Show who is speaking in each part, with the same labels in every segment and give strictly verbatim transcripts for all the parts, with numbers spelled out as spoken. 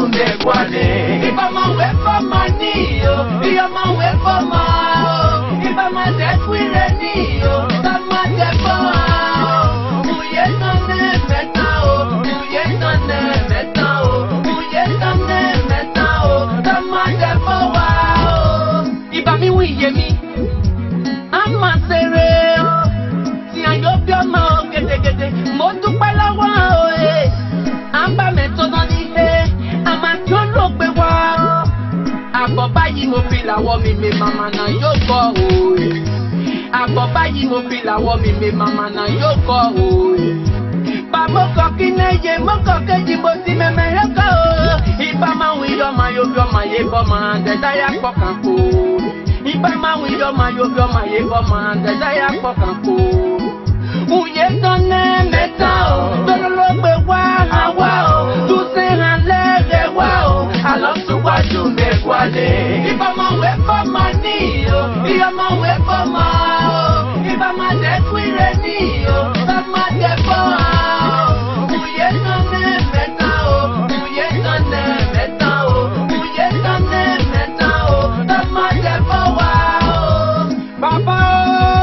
Speaker 1: jumbe kwale. If I'm away from my knee, be on my way for my. If I'm a death with a knee, I'm a death for my. Who yet on the metal, who yet on the metal, who yet on the metal, I'm a death for my. If I'm with me, I'm a serial. See, I hope you're more get it, get it, more to Palawa. I'm a method on the head, I'm a turn up a while. Àbọ̀bá yìí mo fi làwọ̀ mi mi màmá náà yóò kọ́ òye. Àbọ̀bá yìí mo fi làwọ̀ mi mi màmá náà yóò kọ́ òye. Bàmọ́kọ̀ kí náà yẹ mọ́kọ̀ kejì mo ti mẹ́mẹ́ yẹ kọ́ o. Ibà máa ń wí ọmọ yóò fi ọmọ yẹ bọ́ máa dẹ̀dá yà pọ̀ kàn kó. Ibà máa ń wí ọmọ yóò fi ọmọ yẹ bọ́ máa dẹ̀dá yà pọ̀ kàn kó. Òye tán náà mẹ́ta o, tọ́lọ́ ló gbé wá àwa o. Túnṣe hàn lẹ́rẹ̀ wá o, àlọ́ tún wájú mẹ́kwálé. Ibà máa wẹ́ fọ́ máa ní o, ibà máa wẹ́ fọ́ máa o. Ibà máa dẹ́kun ire ní o, bá máa dẹ́ fọ́ o. Òye tán náà mẹ́ta o, òye tán náà mẹ́ta o, òye tán náà mẹ́ta o, bá máa dẹ́ fọ́ wá o. Bàbá o.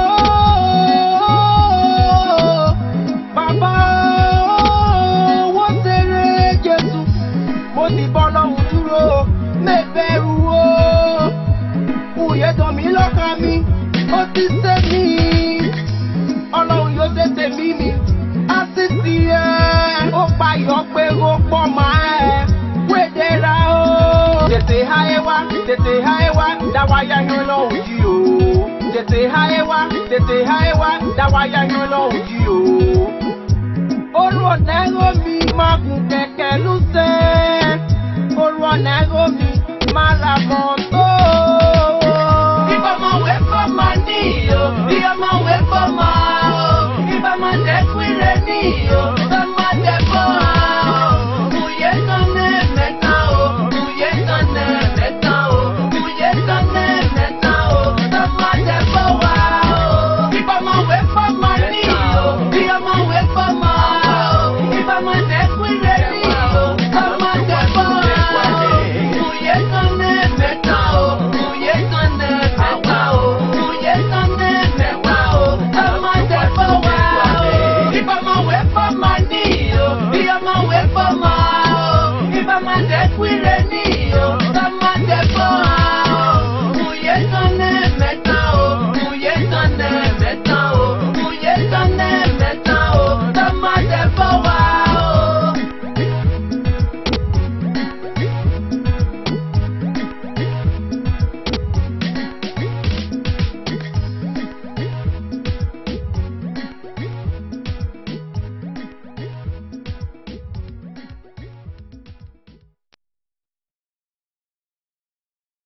Speaker 1: Ti bọ́ lọ́hùn dúró mẹ́bẹ̀rù o. Òye tàn mí lọ́kàn mi, ó ti ṣe mí. Ọlọ́run yóò ṣe tèmi mi, á sì ti ẹ̀. Ó payọ̀ pé ó pọ̀ máa ẹ̀. Wédèrà o. Tètè háyé wá, tètè háyé wá, dáwà yáyan lọ́hùn jí o. Tètè háyé wá, tètè háyé wá, dáwà yáyan lọ́hùn jí o. Olú ọ̀nà ẹ̀rọ mi máa gùn kẹ̀kẹ́ ló ṣe. Olú ọ̀nà ẹ̀rọ mi máa ra mọ́tò. Ibà máa wẹ́ fọ́ máa ní o, ibà máa wẹ́ fọ́ máa o. Ibà máa dẹ́kun ire ní o, bá máa dẹ́ fọ́ o. Òye tán náà mẹ́ta o, òye tán náà mẹ́ta o, òye tán náà mẹ́ta o, bá máa dẹ́ fọ́ wá o. Ibà máa wẹ́ fọ́ máa ní o, ibà máa wẹ́ fọ́ máa o. Ibà máa dẹ́kun ire ní o, bá máa dẹ́ fọ́ o. Òye tán náà mẹ́ta o, òye tán náà mẹ́ta o, òye tán náà mẹ́ta o, bá máa dẹ́ fọ́ wá o. Ibà máa wẹ́ fọ́ máa ní o, ibà máa wẹ́ fọ́ máa o. Ibà máa dẹ́kun ire ní o.